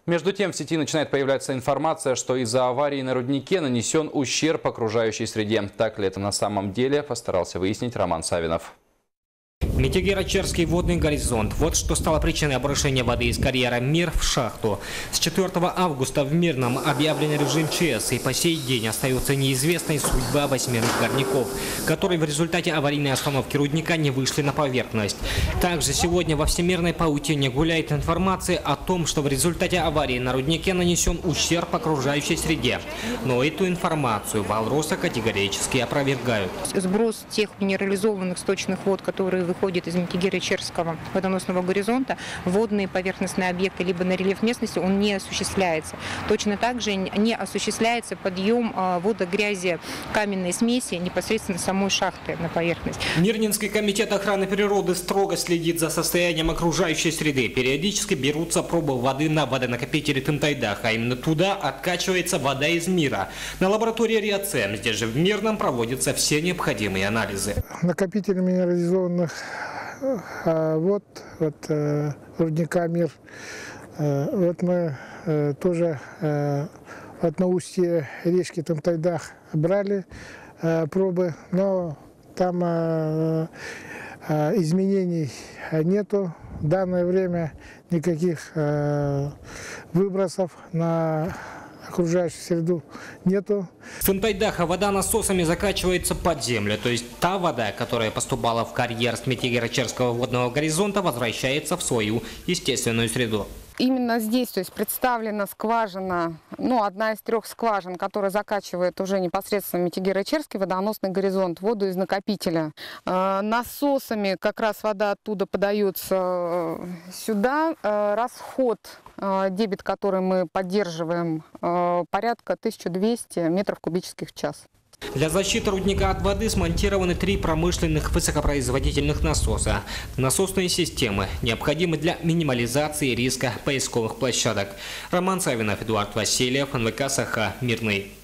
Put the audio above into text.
Между тем в сети начинает появляться информация, что из-за аварии на руднике нанесен ущерб окружающей среде. Так ли это на самом деле, постарался выяснить Роман Савинов. Метигеро-Черский водный горизонт. Вот что стало причиной обрушения воды из карьера «Мир» в шахту. С 4 августа в Мирном объявлен режим ЧС, и по сей день остается неизвестной судьба 8 горняков, которые в результате аварийной остановки рудника не вышли на поверхность. Также сегодня во всемирной паутине гуляет информация о том, что в результате аварии на руднике нанесен ущерб окружающей среде. Но эту информацию Валроса категорически опровергают. Сброс тех минерализованных сточных вод, которые выходят из Метигеро-Черского водоносного горизонта, водные поверхностные объекты либо на рельеф местности, он не осуществляется. Точно так же не осуществляется подъем водогрязи каменной смеси непосредственно самой шахты на поверхность. Мирнинский комитет охраны природы строго следит за состоянием окружающей среды. Периодически берутся пробы воды на водонакопителе Тынтайдах, а именно туда откачивается вода из Мира. На лаборатории Риоцем, здесь же в Мирном, проводятся все необходимые анализы. Накопители минерализованных вод рудника «Мир». Вот мы тоже на устье речки Тынтайдах брали пробы, но там изменений нету. В данное время никаких выбросов на окружающую среду нету. В Тынтайдаха вода насосами закачивается под землю, то есть та вода, которая поступала в карьер с Метигеро-Черского водного горизонта, возвращается в свою естественную среду. Именно здесь, то есть представлена скважина, одна из 3 скважин, которая закачивает уже непосредственно Метигеро-Черский водоносный горизонт, воду из накопителя. Насосами как раз вода оттуда подается сюда. Расход, дебит, который мы поддерживаем, порядка 1200 метров кубических в час. Для защиты рудника от воды смонтированы 3 промышленных высокопроизводительных насоса. Насосные системы необходимы для минимализации риска поисковых площадок. Роман Савинов, Эдуард Васильев, НВК «Саха», Мирный.